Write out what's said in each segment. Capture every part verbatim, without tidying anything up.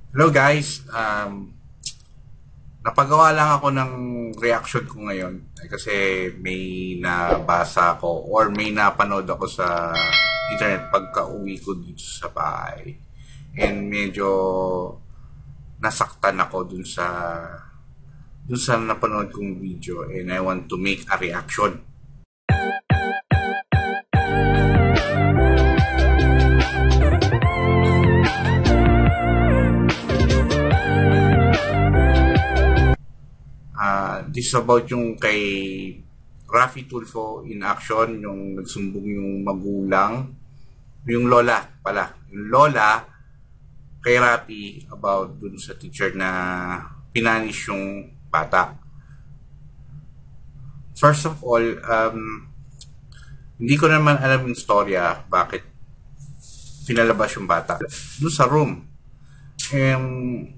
Hello guys, um, napagawa lang ako ng reaction ko ngayon eh, kasi may nabasa ako or may napanood ako sa internet pagka uwi ko dito sa bahay. And medyo nasaktan ako dun sa dun sa napanood kong video and I want to make a reaction. Uh, this is about yung kay Raffy Tulfo in action, yung nagsumbong yung magulang, yung lola pala, yung lola kay Raffy about dun sa teacher na pinanish yung bata. First of all, um, hindi ko naman alam yung storya bakit pinalabas yung bata dun sa room. Um,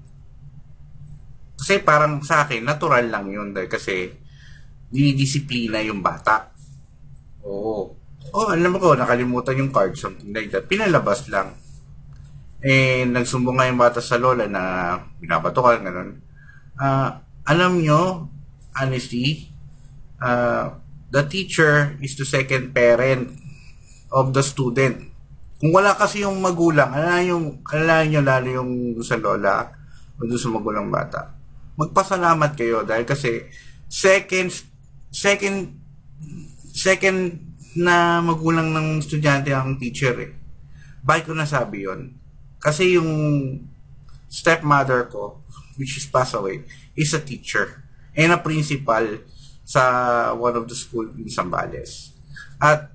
Kasi parang sa akin, natural lang yun dahil kasi dinidisiplina yung bata. Oo. Oh, alam ko, nakalimutan yung card, something like that. Pinalabas lang. Eh, nagsumbong nga yung bata sa lola na binabato ka, gano'n. Uh, alam nyo, honestly, uh, the teacher is the second parent of the student. Kung wala kasi yung magulang, alala yung, alala nyo lalo yung sa lola o doon sa magulang bata, magpasalamat kayo dahil kasi second second second na magulang ng estudyante ang teacher eh. Bakit ko nasabi yon? Kasi yung stepmother ko, which is passed away, is a teacher and a principal sa one of the school in Zambales. At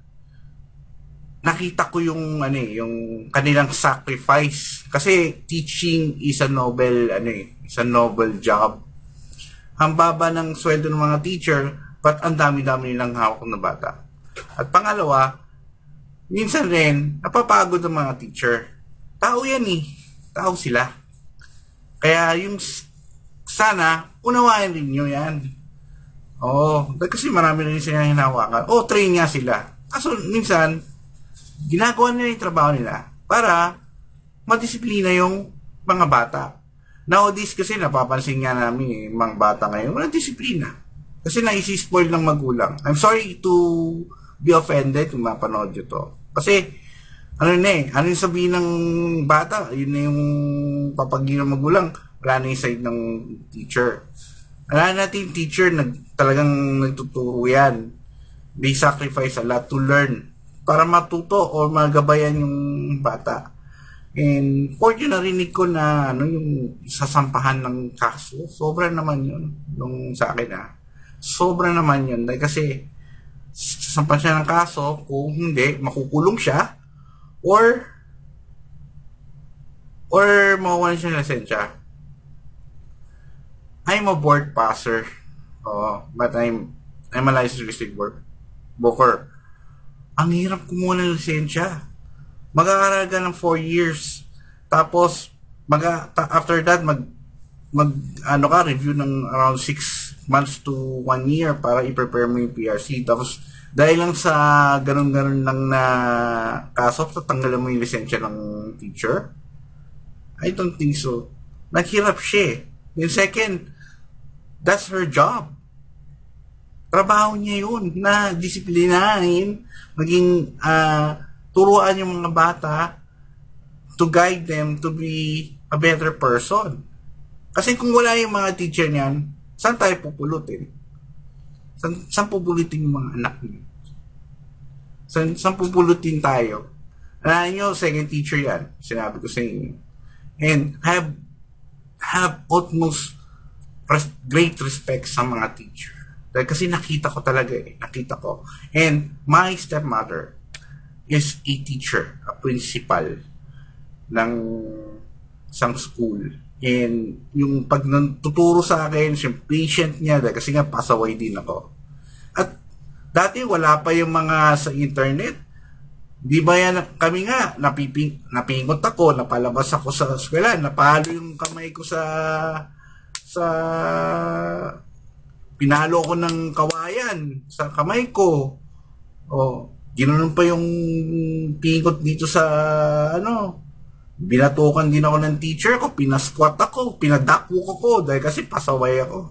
nakita ko yung ano eh, yung kanilang sacrifice kasi teaching is a noble ano eh, is a noble job. Ang baba ng sweldo ng mga teacher, but ang dami-dami nilang hawak na bata. At pangalawa, minsan rin napapagod ang mga teacher. Tao yan eh. Tao sila. Kaya yung sana unawain rin nyo yan. Oo, kasi marami rin sila hinahawakan. O train nga sila. Kaso minsan ginagawa nila yung trabaho nila para madisiplina yung mga bata. Nowadays kasi napapansin nga namin eh, mga bata ngayon, walang disiplina. Kasi naisispoil ng magulang. I'm sorry to be offended kung mapanood nyo to. Kasi, ano na eh, ano yung sabihin ng bata, yun na yung papagin ng magulang, wala na yung side ng teacher. Wala natin yung teacher, nag, talagang nagtuturo yan. They sacrifice a lot to learn para matuto o magabayan yung bata. And for yun, narinig ko na ano, yung sasampahan ng kaso, sobra naman yun nung sa akin ha. Sobra naman yun. Dahil kasi sasampahan siya ng kaso, kung hindi, makukulong siya or or mawawalan siya ng lisensya. I'm a board passer. Oh, but I'm I'm a licensed district board booker. Ang hirap kumuha ng lisensya. Mag-aaral ka ng four years. Tapos, mag after that, mag, mag ano ka, review ng around six months to one year para i-prepare mo yung P R C. Tapos, dahil lang sa ganun-ganun lang na kaso, tatanggalan mo yung lisensya ng teacher? I don't think so. Naghirap siya. Yung second, that's her job. Trabaho niya yun na disiplinahin, maging uh, turuan yung mga bata to guide them to be a better person. Kasi kung wala yung mga teacher niyan, saan tayo pupulutin? Saan, saan pupulutin yung mga anak niyo? Saan, saan pupulutin tayo? Alam nyo, second teacher yan. Sinabi ko sa inyo. And have have utmost res- great respect sa mga teacher. Dahil kasi nakita ko talaga eh. Nakita ko. And my stepmother is a teacher, a principal ng isang school. And yung pag tuturo sa akin, yung patient niya, dahil kasi nga pasaway din ako. At dati wala pa yung mga sa internet. Di ba yan, kami nga, napiping, napingot ako, napalabas ako sa eskwela, napalo yung kamay ko sa sa pinalo ko ng kawayan sa kamay ko. O, ginanon pa yung pingot dito sa ano Binatukan din ako ng teacher ko, pinasquat ako, pinadakwok ako dahil kasi pasaway ako.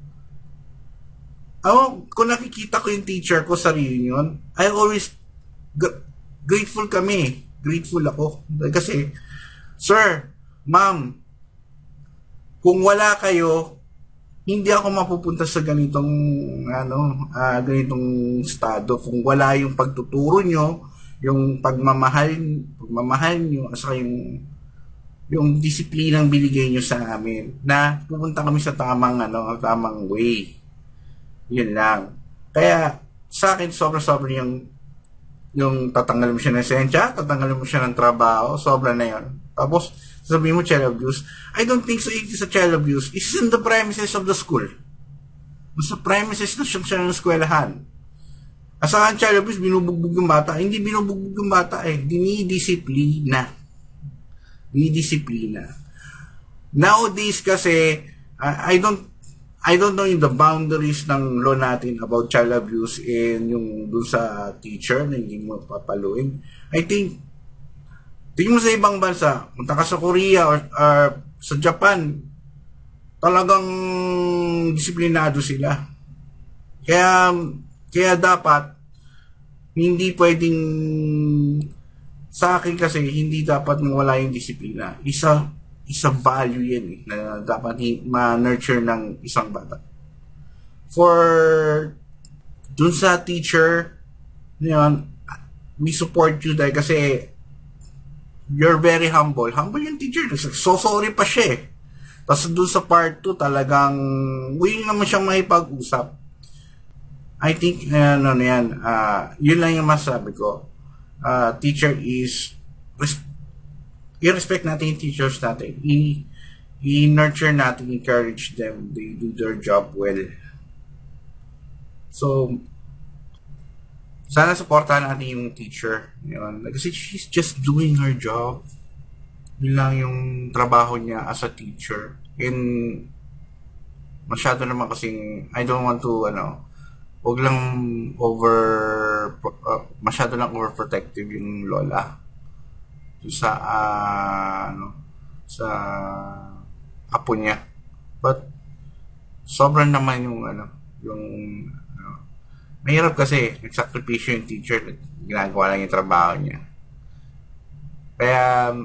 Ako, kung nakikita ko yung teacher ko sa reunion, I always gr- grateful kami. Grateful ako. Dahil kasi, sir, ma'am, kung wala kayo, hindi ako mapupunta sa ganitong ano, uh, ganitong estado. Kung wala yung pagtuturo nyo, yung pagmamahal, pagmamahal nyo, at saka yung yung disiplinang binigay nyo sa amin, na pupunta kami sa tamang ano, tamang way. Yun lang. Kaya sa akin sobra-sobra yung yung tatanggalin mo siya ng lisensya, tatanggalin mo siya ng trabaho, sobra na yun. Tapos sabihin mo child abuse. I don't think so it is a child abuse. It's in the premises of the school. Sa premises na siya, siya ng eskwelahan. Asahan child abuse, binubugbog yung bata. Hindi binubugbog yung bata eh. Dinidisiplina. Dinidisiplina. Nowadays kasi, uh, I don't I don't know in the boundaries ng law natin about child abuse and yung dun sa teacher na hindi mo papaluin. I think, tingin mo sa ibang bansa, punta ka sa Korea or, or sa Japan, talagang disiplinado sila. Kaya, kaya dapat, hindi pwedeng, sa akin kasi, hindi dapat mawala yung disiplina. Isa, isa value yan eh, na dapat ma-nurture ng isang bata. For, dun sa teacher, yun, we support you dahil kasi, you're very humble. Humble yung teacher. So sorry pa siya eh. Tapos dun sa part two, talagang, willing naman siyang makipag-usap. I think, uh, ano na yan, uh, yun lang yung masabi ko. Uh, teacher is, res- i-respect natin yung teachers natin. I- i-nurture natin, encourage them. They do their job well. So, sana supportahan natin yung teacher. Yun. Kasi she's just doing her job. Yun lang yung trabaho niya as a teacher. And, masyado naman kasing, I don't want to, ano, huwag lang over, uh, masyado lang overprotective yung lola. Sa, uh, ano, sa apo niya. But, sobrang naman yung, ano, yung, ano, mahirap kasi, nagsakripisyo yung teacher, ginagawa lang yung trabaho niya. Kaya,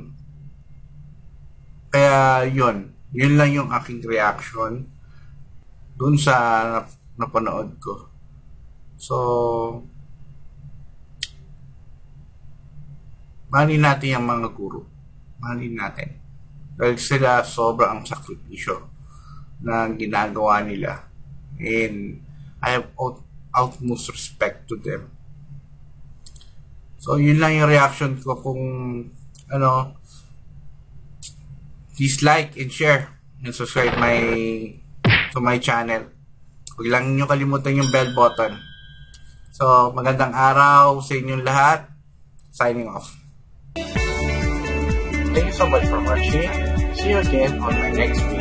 kaya yun, yun lang yung aking reaction dun sa napanood ko. So, mahalin natin yung mga guro. Mahalin natin. Dahil sila sobra ang sakripisyo na ginagawa nila. And I have out, utmost respect to them. So, yun lang yung reaction ko kung ano, please like and share and subscribe my to my channel. Huwag lang nyo kalimutan yung bell button. So, magandang araw sa inyong lahat. Signing off. Thank you so much for watching. See you again on my next video.